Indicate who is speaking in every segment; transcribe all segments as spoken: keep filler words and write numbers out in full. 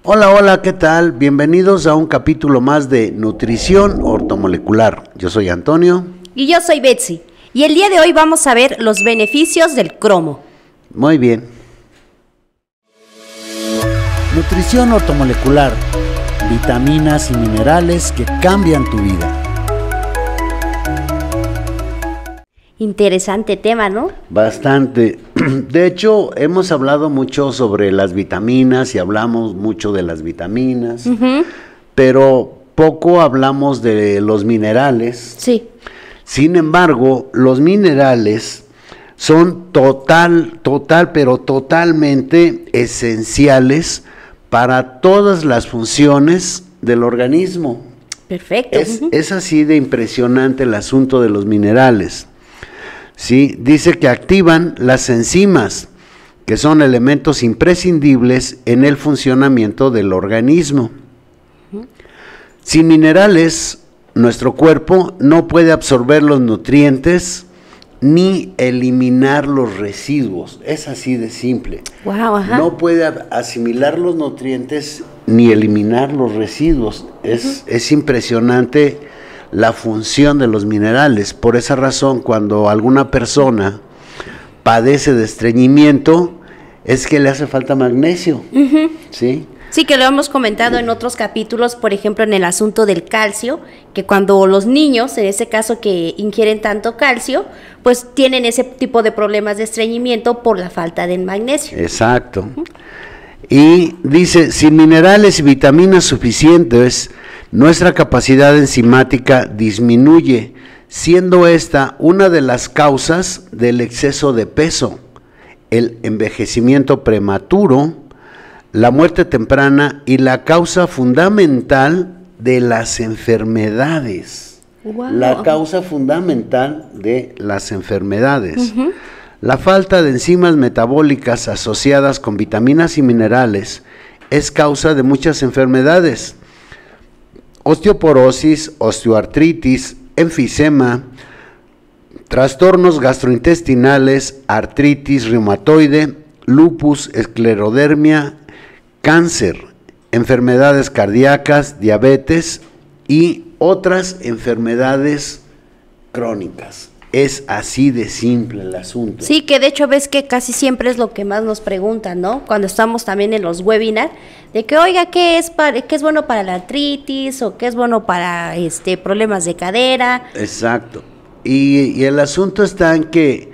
Speaker 1: Hola, hola, ¿qué tal? Bienvenidos a un capítulo más de Nutrición Ortomolecular. Yo soy Antonio.
Speaker 2: Y yo soy Betsy. Y el día de hoy vamos a ver los beneficios del cromo.
Speaker 1: Muy bien. Nutrición ortomolecular. Vitaminas y minerales que cambian tu vida.
Speaker 2: Interesante tema, ¿no?
Speaker 1: Bastante. De hecho, hemos hablado mucho sobre las vitaminas y hablamos mucho de las vitaminas, uh-huh. pero poco hablamos de los minerales.
Speaker 2: Sí.
Speaker 1: Sin embargo, los minerales son total, total, pero totalmente esenciales para todas las funciones del organismo.
Speaker 2: Perfecto.
Speaker 1: Es, uh-huh. es así de impresionante el asunto de los minerales. Sí, dice que activan las enzimas, que son elementos imprescindibles en el funcionamiento del organismo. Uh-huh. Sin minerales, nuestro cuerpo no puede absorber los nutrientes ni eliminar los residuos. Es así de simple.
Speaker 2: Wow, ajá.
Speaker 1: No puede asimilar los nutrientes ni eliminar los residuos. Es, uh-huh. es impresionante la función de los minerales. Por esa razón, cuando alguna persona padece de estreñimiento, es que le hace falta magnesio. Uh-huh. ¿Sí?
Speaker 2: Sí, que lo hemos comentado en otros capítulos, por ejemplo, en el asunto del calcio, que cuando los niños, en ese caso que ingieren tanto calcio, pues tienen ese tipo de problemas de estreñimiento por la falta del magnesio.
Speaker 1: Exacto. Uh-huh. Y dice, sin minerales y vitaminas suficientes, nuestra capacidad enzimática disminuye, siendo esta una de las causas del exceso de peso, el envejecimiento prematuro, la muerte temprana y la causa fundamental de las enfermedades. Wow. La causa fundamental de las enfermedades. Uh-huh. La falta de enzimas metabólicas asociadas con vitaminas y minerales es causa de muchas enfermedades. Osteoporosis, osteoartritis, enfisema, trastornos gastrointestinales, artritis reumatoide, lupus, esclerodermia, cáncer, enfermedades cardíacas, diabetes y otras enfermedades crónicas. Es así de simple el asunto.
Speaker 2: Sí, que de hecho ves que casi siempre es lo que más nos preguntan, ¿no? Cuando estamos también en los webinars, de que, oiga, ¿qué es para, qué es bueno para la artritis o qué es bueno para este problemas de cadera?
Speaker 1: Exacto. Y, y el asunto está en que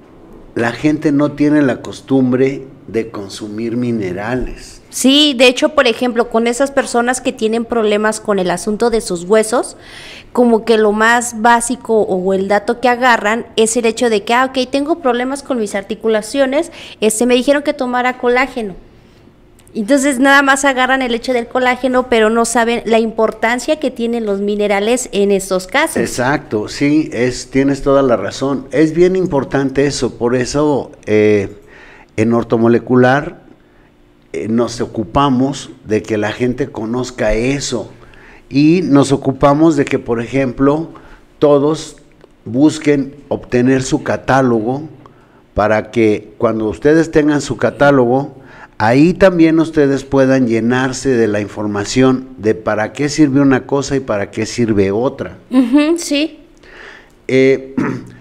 Speaker 1: la gente no tiene la costumbre de consumir minerales.
Speaker 2: Sí, de hecho, por ejemplo, con esas personas que tienen problemas con el asunto de sus huesos, como que lo más básico o el dato que agarran es el hecho de que, ah, ok, tengo problemas con mis articulaciones, este, me dijeron que tomara colágeno. Entonces nada más agarran el hecho del colágeno, pero no saben la importancia que tienen los minerales en estos casos.
Speaker 1: Exacto, sí, es, tienes toda la razón. Es bien importante eso, por eso eh, en ortomolecular eh, nos ocupamos de que la gente conozca eso. Y nos ocupamos de que, por ejemplo, todos busquen obtener su catálogo para que cuando ustedes tengan su catálogo, ahí también ustedes puedan llenarse de la información de para qué sirve una cosa y para qué sirve otra.
Speaker 2: Uh-huh, sí.
Speaker 1: Eh,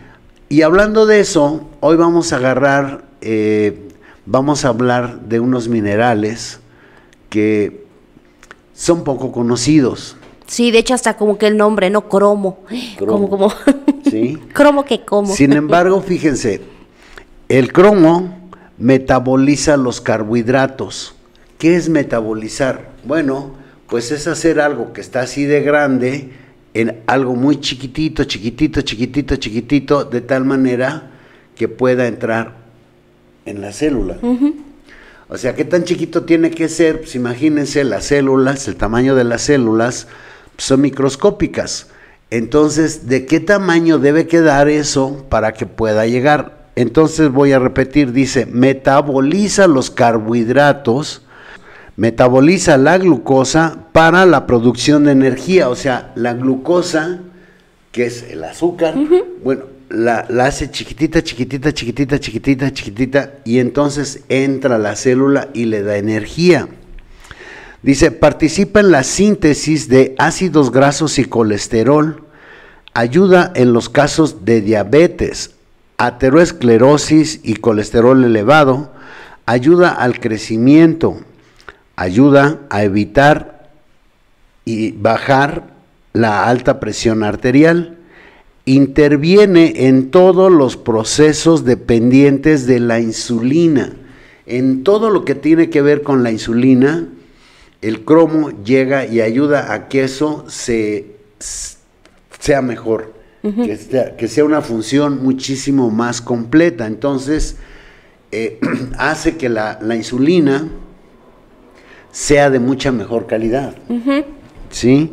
Speaker 1: y hablando de eso, hoy vamos a agarrar, eh, vamos a hablar de unos minerales que son poco conocidos.
Speaker 2: Sí, de hecho hasta como que el nombre, ¿no? Cromo.
Speaker 1: Cromo.
Speaker 2: Como, como.
Speaker 1: Sí.
Speaker 2: Cromo que como.
Speaker 1: Sin embargo, fíjense, el cromo metaboliza los carbohidratos. ¿Qué es metabolizar? Bueno, pues es hacer algo que está así de grande en algo muy chiquitito, chiquitito, chiquitito, chiquitito, de tal manera que pueda entrar en la célula. Uh-huh. O sea, ¿qué tan chiquito tiene que ser? Pues imagínense, las células, el tamaño de las células son microscópicas. Entonces, ¿de qué tamaño debe quedar eso para que pueda llegar? Entonces voy a repetir, dice, metaboliza los carbohidratos, metaboliza la glucosa para la producción de energía. O sea, la glucosa, que es el azúcar, uh-huh. bueno, la, la hace chiquitita, chiquitita, chiquitita, chiquitita, chiquitita, y entonces entra a la célula y le da energía. Dice, participa en la síntesis de ácidos grasos y colesterol, ayuda en los casos de diabetes, aterosclerosis y colesterol elevado, ayuda al crecimiento, ayuda a evitar y bajar la alta presión arterial, interviene en todos los procesos dependientes de la insulina. En todo lo que tiene que ver con la insulina, el cromo llega y ayuda a que eso se, sea mejor, uh-huh. que, sea, que sea una función muchísimo más completa. Entonces, eh, hace que la, la insulina sea de mucha mejor calidad. Uh-huh. ¿Sí?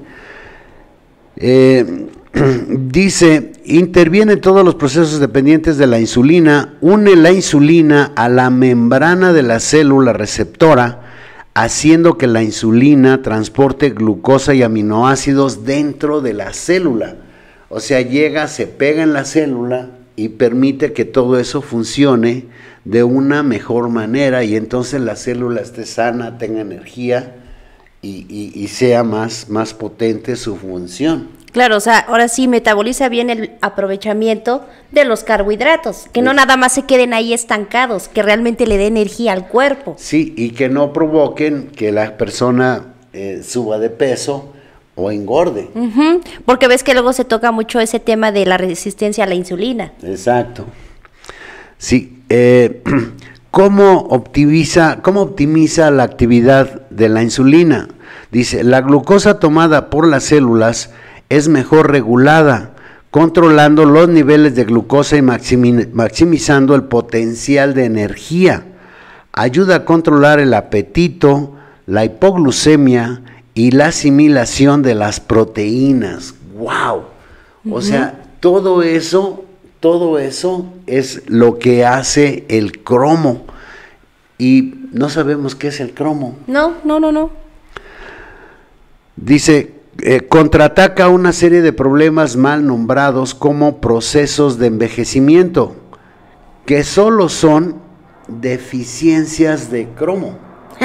Speaker 1: Eh, dice, interviene en todos los procesos dependientes de la insulina, une la insulina a la membrana de la célula receptora, haciendo que la insulina transporte glucosa y aminoácidos dentro de la célula. O sea, llega, se pega en la célula y permite que todo eso funcione de una mejor manera, y entonces la célula esté sana, tenga energía y, y, y sea más, más potente su función.
Speaker 2: Claro, o sea, ahora sí metaboliza bien el aprovechamiento de los carbohidratos, que sí. no nada más se queden ahí estancados, que realmente le dé energía al cuerpo.
Speaker 1: Sí, y que no provoquen que la persona eh, suba de peso o engorde.
Speaker 2: Uh-huh, porque ves que luego se toca mucho ese tema de la resistencia a la insulina.
Speaker 1: Exacto. Sí, eh, ¿cómo optimiza, cómo optimiza la actividad de la insulina? Dice, la glucosa tomada por las células es mejor regulada, controlando los niveles de glucosa y maximi- maximizando el potencial de energía. Ayuda a controlar el apetito, la hipoglucemia y la asimilación de las proteínas. ¡Wow! Uh-huh. O sea, todo eso, todo eso es lo que hace el cromo. Y no sabemos qué es el cromo.
Speaker 2: No, no, no, no.
Speaker 1: Dice, Eh, contraataca una serie de problemas mal nombrados como procesos de envejecimiento, que solo son deficiencias de cromo.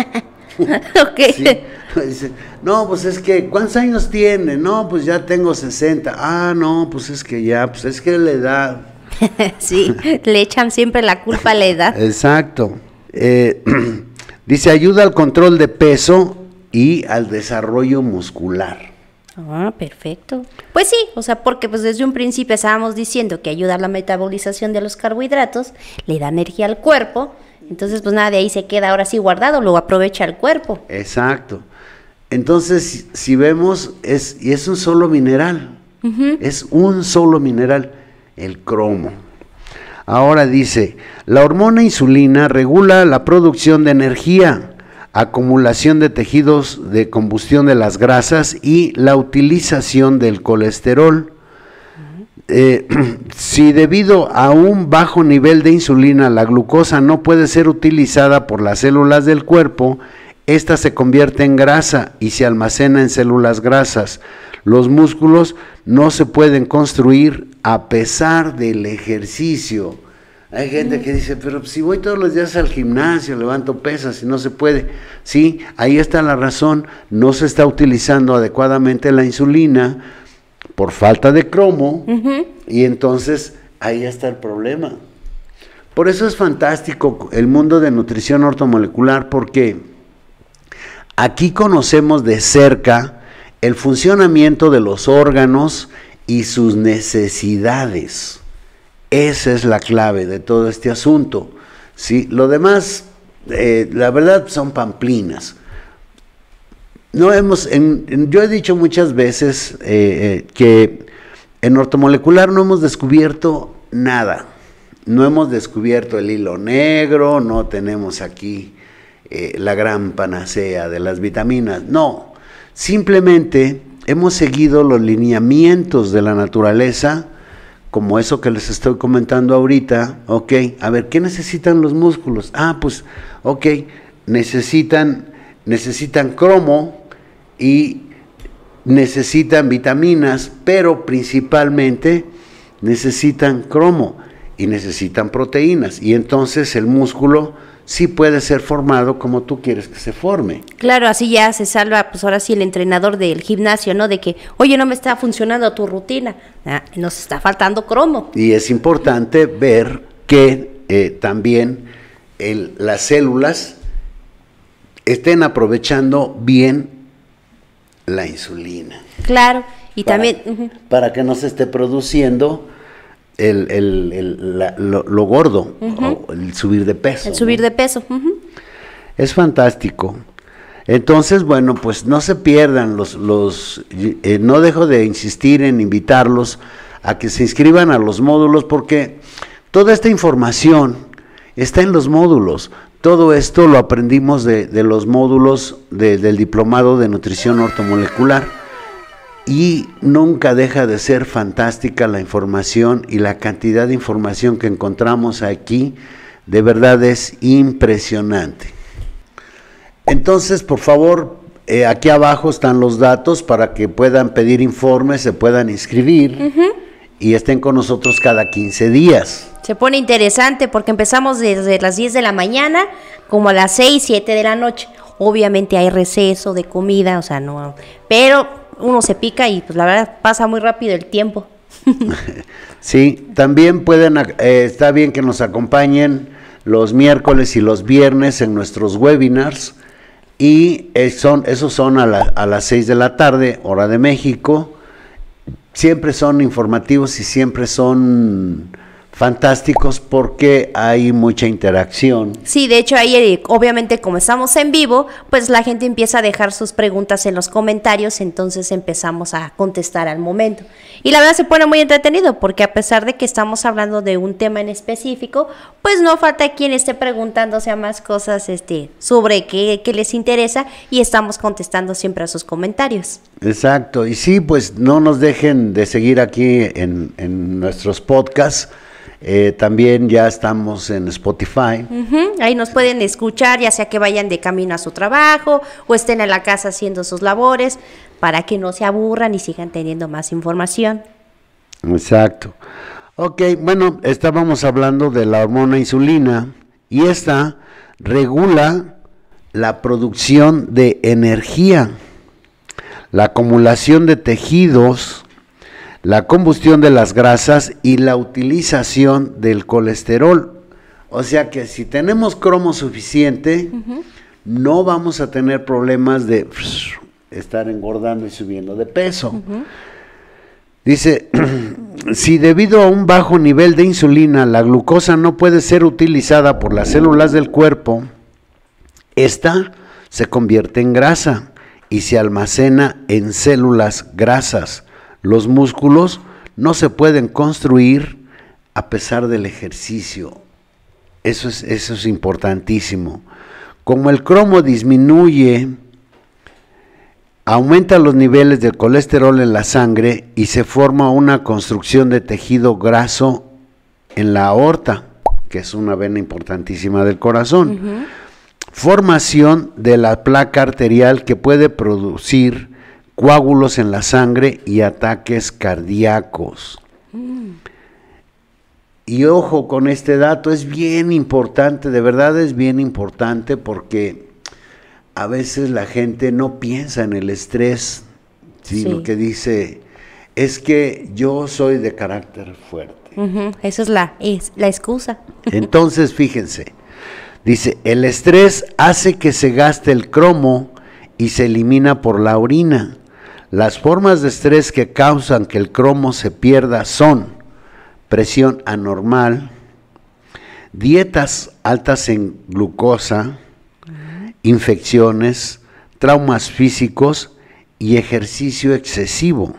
Speaker 2: Ok.
Speaker 1: ¿Sí? Dice, no, pues es que, ¿cuántos años tiene? No, pues ya tengo sesenta. Ah, no, pues es que ya, pues es que la edad.
Speaker 2: Sí, le echan siempre la culpa a la edad.
Speaker 1: Exacto. Eh, dice, ayuda al control de peso y al desarrollo muscular.
Speaker 2: Ah, perfecto. Pues sí, o sea, porque pues desde un principio estábamos diciendo que ayuda a la metabolización de los carbohidratos, le da energía al cuerpo, entonces pues nada, de ahí se queda ahora sí guardado, lo aprovecha el cuerpo.
Speaker 1: Exacto. Entonces, si vemos, es, y es un solo mineral, uh-huh. es un solo mineral, el cromo. Ahora dice, la hormona insulina regula la producción de energía, acumulación de tejidos de combustión de las grasas y la utilización del colesterol. Eh, si debido a un bajo nivel de insulina la glucosa no puede ser utilizada por las células del cuerpo, esta se convierte en grasa y se almacena en células grasas. Los músculos no se pueden construir a pesar del ejercicio. Hay gente que dice, pero si voy todos los días al gimnasio, levanto pesas y no se puede. Sí, ahí está la razón, no se está utilizando adecuadamente la insulina por falta de cromo, uh-huh. y entonces ahí está el problema. Por eso es fantástico el mundo de nutrición ortomolecular, porque aquí conocemos de cerca el funcionamiento de los órganos y sus necesidades. Esa es la clave de todo este asunto, ¿sí? Lo demás, eh, la verdad, son pamplinas. No hemos, en, en, yo he dicho muchas veces eh, eh, que en ortomolecular no hemos descubierto nada. No hemos descubierto el hilo negro, no tenemos aquí eh, la gran panacea de las vitaminas. No, simplemente hemos seguido los lineamientos de la naturaleza, como eso que les estoy comentando ahorita. Ok, a ver, ¿qué necesitan los músculos? Ah, pues, ok, necesitan, necesitan cromo y necesitan vitaminas, pero principalmente necesitan cromo y necesitan proteínas, y entonces el músculo sí puede ser formado como tú quieres que se forme.
Speaker 2: Claro, así ya se salva, pues ahora sí el entrenador del gimnasio, ¿no? De que, oye, no me está funcionando tu rutina, ah, nos está faltando cromo.
Speaker 1: Y es importante ver que eh, también el, las células estén aprovechando bien la insulina.
Speaker 2: Claro, y
Speaker 1: para,
Speaker 2: también... Uh-huh.
Speaker 1: Para que no se esté produciendo el, el, el, la, lo, lo gordo, uh-huh. o el subir de peso.
Speaker 2: El subir
Speaker 1: ¿no?
Speaker 2: de peso. Uh-huh.
Speaker 1: Es fantástico. Entonces, bueno, pues no se pierdan los... los eh, no dejo de insistir en invitarlos a que se inscriban a los módulos, porque toda esta información está en los módulos. Todo esto lo aprendimos de, de los módulos de, del diplomado de nutrición ortomolecular, y nunca deja de ser fantástica la información, y la cantidad de información que encontramos aquí de verdad es impresionante. Entonces, por favor, eh, aquí abajo están los datos para que puedan pedir informes, se puedan inscribir, uh-huh. y estén con nosotros cada quince días.
Speaker 2: Se pone interesante porque empezamos desde las diez de la mañana como a las seis, siete de la noche. Obviamente hay receso de comida, o sea, no, pero uno se pica y pues la verdad pasa muy rápido el tiempo.
Speaker 1: Sí, también pueden, eh, está bien que nos acompañen los miércoles y los viernes en nuestros webinars, y eh, son, esos son a, la, a las seis de la tarde, hora de México. Siempre son informativos y siempre son fantásticos porque hay mucha interacción.
Speaker 2: Sí, de hecho ahí obviamente como estamos en vivo, pues la gente empieza a dejar sus preguntas en los comentarios, entonces empezamos a contestar al momento. Y la verdad se pone muy entretenido porque a pesar de que estamos hablando de un tema en específico, pues no falta quien esté preguntándose a más cosas este, sobre qué, qué les interesa, y estamos contestando siempre a sus comentarios.
Speaker 1: Exacto, y sí, pues no nos dejen de seguir aquí en, en nuestros podcasts. Eh, también ya estamos en Spotify.
Speaker 2: Uh-huh. Ahí nos pueden escuchar, ya sea que vayan de camino a su trabajo o estén en la casa haciendo sus labores, para que no se aburran y sigan teniendo más información.
Speaker 1: Exacto. Ok, bueno, estábamos hablando de la hormona insulina, y esta regula la producción de energía, la acumulación de tejidos, la combustión de las grasas y la utilización del colesterol. O sea que si tenemos cromo suficiente, uh-huh. no vamos a tener problemas de pss, estar engordando y subiendo de peso. Uh-huh. Dice, si debido a un bajo nivel de insulina la glucosa no puede ser utilizada por las células del cuerpo, esta se convierte en grasa y se almacena en células grasas. Los músculos no se pueden construir a pesar del ejercicio. Eso es, eso es importantísimo. Como el cromo disminuye, aumenta los niveles de colesterol en la sangre y se forma una construcción de tejido graso en la aorta, que es una vena importantísima del corazón. Uh-huh. Formación de la placa arterial que puede producir coágulos en la sangre y ataques cardíacos. Mm. Y ojo con este dato, es bien importante, de verdad es bien importante, porque a veces la gente no piensa en el estrés, ¿sí? Sí. Lo que dice es que yo soy de carácter fuerte.
Speaker 2: Uh-huh. Esa es la, es la excusa.
Speaker 1: Entonces, fíjense, dice, el estrés hace que se gaste el cromo y se elimina por la orina. Las formas de estrés que causan que el cromo se pierda son presión anormal, dietas altas en glucosa, uh-huh. infecciones, traumas físicos y ejercicio excesivo.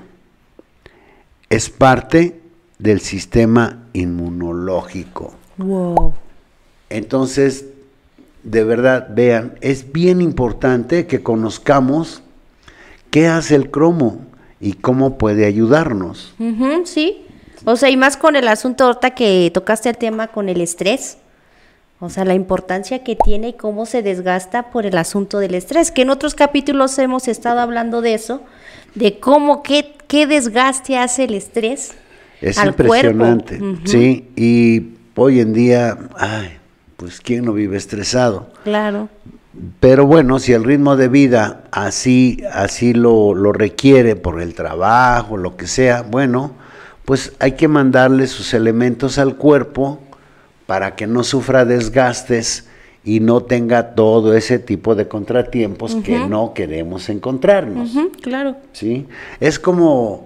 Speaker 1: Es parte del sistema inmunológico.
Speaker 2: Wow.
Speaker 1: Entonces, de verdad, vean, es bien importante que conozcamos qué hace el cromo y cómo puede ayudarnos.
Speaker 2: Uh-huh, sí, o sea, y más con el asunto ahorita que tocaste el tema con el estrés, o sea, la importancia que tiene y cómo se desgasta por el asunto del estrés, que en otros capítulos hemos estado hablando de eso, de cómo, qué, qué desgaste hace el estrés
Speaker 1: es
Speaker 2: al
Speaker 1: impresionante,
Speaker 2: cuerpo. Uh-huh.
Speaker 1: Sí, y hoy en día, ay, pues ¿quién no vive estresado?
Speaker 2: Claro.
Speaker 1: Pero bueno, si el ritmo de vida así, así lo, lo requiere por el trabajo, lo que sea, bueno, pues hay que mandarle sus elementos al cuerpo para que no sufra desgastes y no tenga todo ese tipo de contratiempos uh-huh. que no queremos encontrarnos.
Speaker 2: Uh-huh, claro.
Speaker 1: ¿Sí? Es como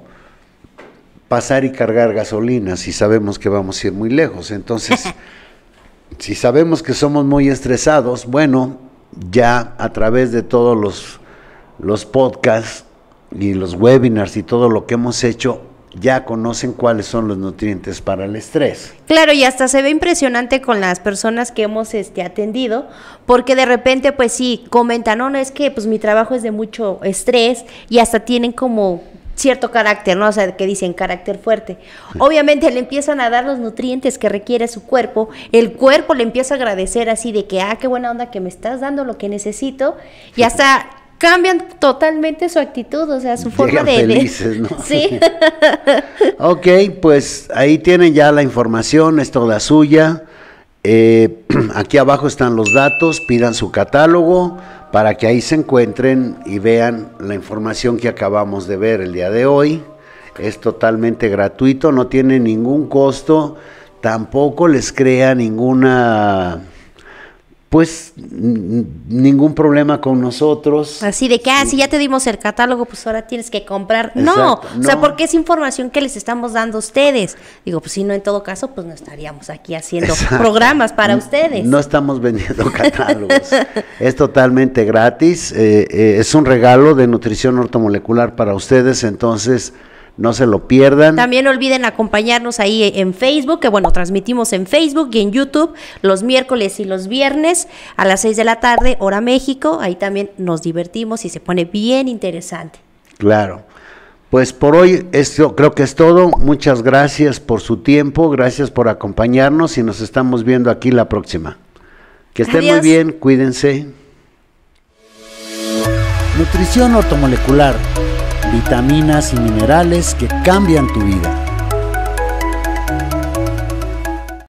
Speaker 1: pasar y cargar gasolina si sabemos que vamos a ir muy lejos. Entonces, si sabemos que somos muy estresados, bueno, ya a través de todos los, los podcasts y los webinars y todo lo que hemos hecho, ya conocen cuáles son los nutrientes para el estrés.
Speaker 2: Claro, y hasta se ve impresionante con las personas que hemos este, atendido, porque de repente pues sí, comentan, no, no, es que pues mi trabajo es de mucho estrés y hasta tienen como cierto carácter, ¿no? O sea, que dicen carácter fuerte. Obviamente le empiezan a dar los nutrientes que requiere su cuerpo, el cuerpo le empieza a agradecer así de que, ah, qué buena onda que me estás dando lo que necesito, y hasta cambian totalmente su actitud, o sea, su forma de...
Speaker 1: felices, ¿no?
Speaker 2: Sí.
Speaker 1: Ok, pues ahí tienen ya la información, es toda suya. Eh, aquí abajo están los datos, pidan su catálogo para que ahí se encuentren y vean la información que acabamos de ver el día de hoy. Es totalmente gratuito, no tiene ningún costo, tampoco les crea ninguna... pues ningún problema con nosotros.
Speaker 2: Así de que, ah,
Speaker 1: sí.
Speaker 2: si ya te dimos el catálogo, pues ahora tienes que comprar.
Speaker 1: Exacto,
Speaker 2: no, o
Speaker 1: no.
Speaker 2: sea, porque es información que les estamos dando a ustedes. Digo, pues si no, en todo caso, pues no estaríamos aquí haciendo Exacto. programas para
Speaker 1: no,
Speaker 2: ustedes.
Speaker 1: No estamos vendiendo catálogos. Es totalmente gratis. Eh, eh, es un regalo de nutrición ortomolecular para ustedes, entonces... no se lo pierdan.
Speaker 2: También no olviden acompañarnos ahí en Facebook, que bueno, transmitimos en Facebook y en YouTube los miércoles y los viernes a las seis de la tarde, hora México. Ahí también nos divertimos y se pone bien interesante.
Speaker 1: Claro. Pues por hoy esto creo que es todo. Muchas gracias por su tiempo, gracias por acompañarnos y nos estamos viendo aquí la próxima. Que estén Adiós. Muy bien, cuídense. Nutrición ortomolecular. Vitaminas y minerales que cambian tu vida.